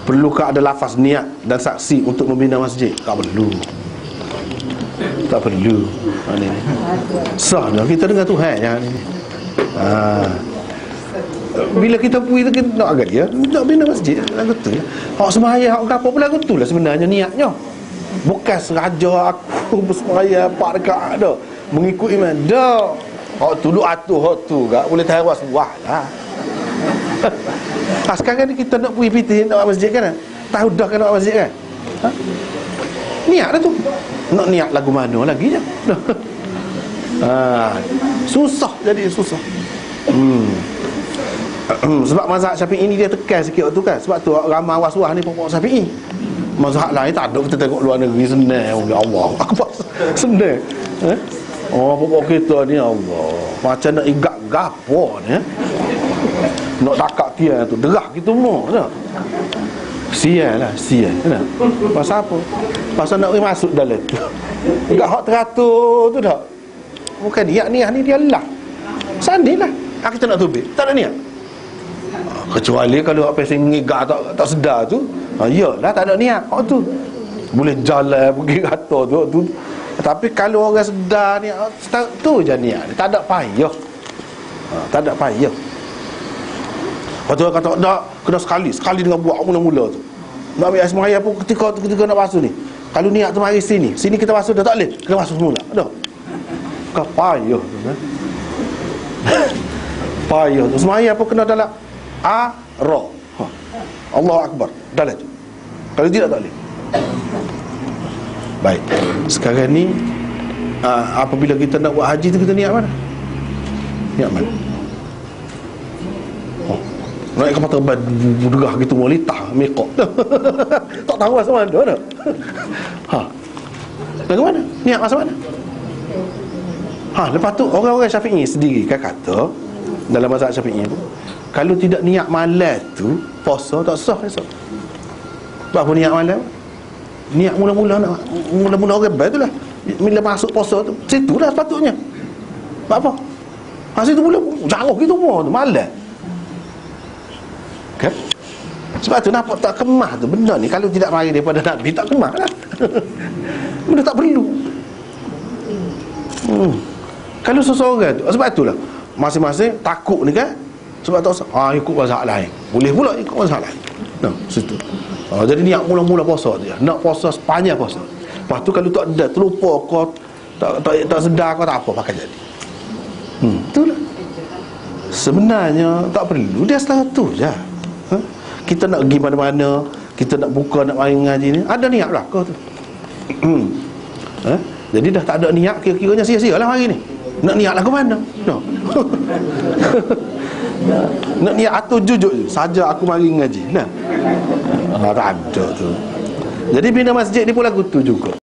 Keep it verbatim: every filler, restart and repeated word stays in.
Perlukah ada lafaz niat dan saksi untuk membina masjid? Tak perlu. Tak perlu. Ha, ni. Sah dah kita dengar Tuhan yang ni. Ha. Bila kita pergi kita nak agak dia, nak bina masjid, lagu tu. Hak sembahyang hak gapo pula lagu tu lah sebenarnya niatnya. Bukan seraja aku bersembahyang empat rakaat dah mengikut imam. Dah. Hak tu duk atuh hak tu gak boleh tewas wah lah. Ha, sekarang ni kita nak pergi piti nak masjid kan? Tahu dah kan nak masjid kan? Ha? Niat dah tu. Nak niat lagu mana lagi je. Ha, susah jadi susah. Hmm. Sebab mazhab Syafi'i ni dia tekan sikit waktu kan. Sebab tu ramai was-was ni pokok Syafi'i. Mazhab lain tak ada, kita tengok luar negeri senang. Ya Allah, akbar. Senang. Eh? Oh, pokok kita ni Allah. Macam nak igak gapo ni. Eh? Nak takak kia tu derah gitu mo tak? Sial lah, sial. Kenapa? Pasal apa? Pasal nak masuk dalam tu. Enggak hak teratur tu dah. Bukan niat niat ni dia lah. Sandilah. Ah, kita nak tubik. Tak ada niat. Kecuali kalau apa yang ngigak tak tak sedar tu, ha iyalah tak ada niat. Hak tu. Boleh jalan pergi kata tu tu. Tapi kalau orang sedar ni tu je niat. Tak ada payah. Ha, tak ada payah. Lepas tu orang kata, tak, kena sekali Sekali dengan buat mula-mula tu. Nak ambil air sembahyang pun ketika, ketika nak basuh ni. Kalau niat tu mari sini, sini kita basuh dah tak boleh, kena basuh semula. Dah. Kau payah tu kan. Payah tu. Sembahyang pun kena dalam A-Ra ha. Allahu Akbar dalam tu. Kalau tidak tak boleh. Baik. Sekarang ni aa, apabila kita nak buat haji tu, kita niat mana? Niat mana? Naik ke mata berderah gitu molitah miqat. Tak tahu asal mana dah. Ha. Bagaimana? Niat asal mana? Ha, lepas tu orang-orang Syafi'i sendiri kan kata dalam mazhab Syafi'i tu, kalau tidak niat malam tu puasa tak sah esok. Sebab apa niat malam? Niat mula-mula nak mula-mula orang baik tu lah. Bila masuk puasa tu, situlah sepatutnya. Sebab apa? Ha, situ mula jauh gitu pun tu malam. Kan? Sebab tu nampak tak kemah tu benda ni. Kalau tidak mari daripada Nabi tak kemah lah. Benda tak perlu. hmm. Kalau seseorang tu, sebab itulah masing-masing takut ni kan. Sebab tak usah ah, ikut mazhab lain. Boleh pula ikut mazhab lain. Nah, situ. Ah, jadi niat mula-mula puasa dia. Nak puasa sepanjang puasa. Lepas tu kalau tak ada terlupa kau tak tak, tak sedar kau tak apa pakai jadi. Hmm, itulah. Sebenarnya tak perlu. Dia setengah tu je. Ha? Kita nak pergi mana-mana, kita nak buka, nak mari ngaji ni, ada niat belaka tu. Ha? Jadi dah tak ada niat, kira-kiranya sia-sia lah hari ni. Nak niat lah ke mana? No. Nak niat atur jujur je, saja aku mari ngaji. Nah. Ha, tak ada tu. Jadi bina masjid ni pun lagu tu juga.